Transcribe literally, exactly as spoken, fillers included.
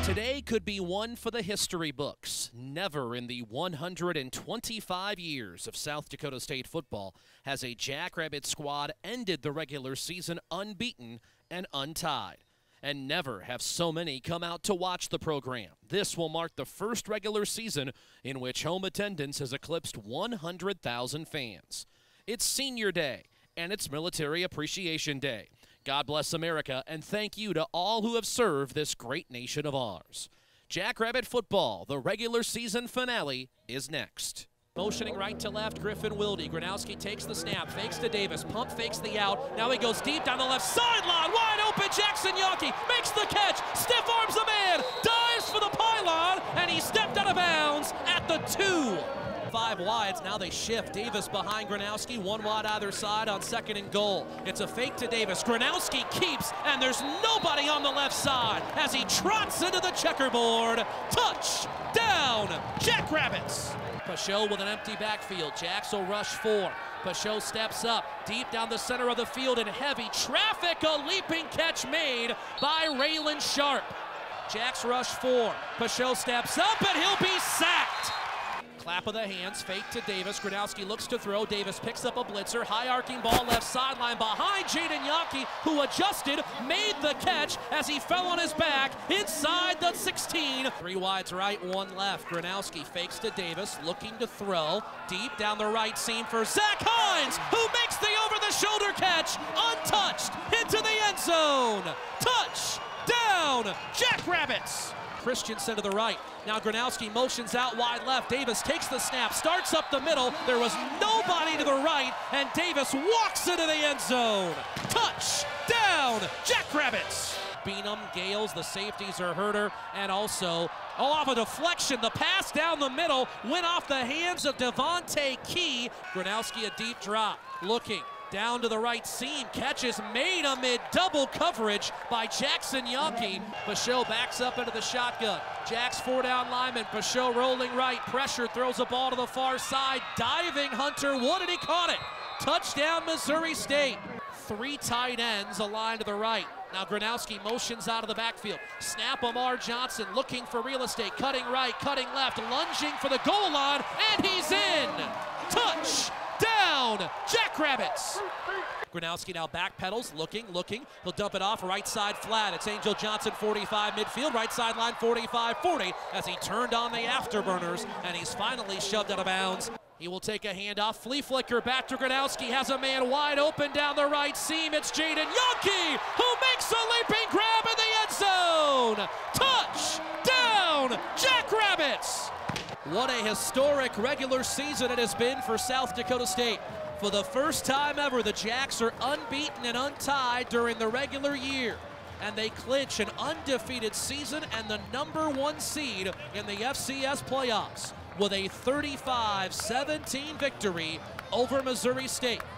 Today could be one for the history books. Never in the one hundred twenty-five years of South Dakota State football has a Jackrabbit squad ended the regular season unbeaten and untied. And never have so many come out to watch the program. This will mark the first regular season in which home attendance has eclipsed one hundred thousand fans. It's Senior Day, and it's Military Appreciation Day. God bless America, and thank you to all who have served this great nation of ours. Jackrabbit football, the regular season finale, is next. Motioning right to left, Griffin Wilde. Gronowski takes the snap, fakes to Davis, pump fakes the out. Now he goes deep down the left sideline, wide open. Jackson Yonke makes the catch, stiff arms the man, dives for the pylon, and he stepped out of bounds at the two. Five wides, now they shift. Davis behind Gronowski, one wide either side on second and goal. It's a fake to Davis. Gronowski keeps, and there's nobody on the left side as he trots into the checkerboard. Touchdown, Jackrabbits! Pachot with an empty backfield. Jacks will rush four. Pachot steps up deep down the center of the field in heavy traffic. A leaping catch made by Raylan Sharp. Jacks rush four. Pachot steps up and he'll be sacked. Clap of the hands, fake to Davis. Gronowski looks to throw. Davis picks up a blitzer. High arcing ball left sideline behind Jaden Yonke, who adjusted, made the catch as he fell on his back inside the sixteen. Three wides right, one left. Gronowski fakes to Davis, looking to throw. Deep down the right seam for Zach Hines, who makes the over-the-shoulder catch, untouched, into the end zone. Touchdown, Jackrabbits! Christensen to the right. Now Gronowski motions out wide left. Davis takes the snap, starts up the middle. There was nobody to the right, and Davis walks into the end zone. Touchdown, Jackrabbits! Beanham, Gales, the safeties are Herter, and also, oh, off a deflection, the pass down the middle went off the hands of Devontae Key. Gronowski a deep drop, looking. Down to the right seam, catches made amid double coverage by Jackson Yonke. Pachot backs up into the shotgun. Jack's four down lineman, Pachot rolling right, pressure, throws a ball to the far side, diving Hunter Wood, and he caught it. Touchdown, Missouri State. Three tight ends aligned to the right. Now Gronowski motions out of the backfield. Snap, Amar Johnson looking for real estate, cutting right, cutting left, lunging for the goal line, and he's in. Touch! Down, Jackrabbits! Gronowski now backpedals, looking, looking. He'll dump it off, right side flat. It's Angel Johnson, forty-five midfield, right sideline, forty-five forty, as he turned on the afterburners, and he's finally shoved out of bounds. He will take a handoff, flea flicker back to Gronowski, has a man wide open down the right seam. It's Jaden Yonke, who makes a leaping grab in the end zone. Touchdown, Jackrabbits! What a historic regular season it has been for South Dakota State. For the first time ever, the Jacks are unbeaten and untied during the regular year. And they clinch an undefeated season and the number one seed in the F C S playoffs with a thirty-five seventeen victory over Missouri State.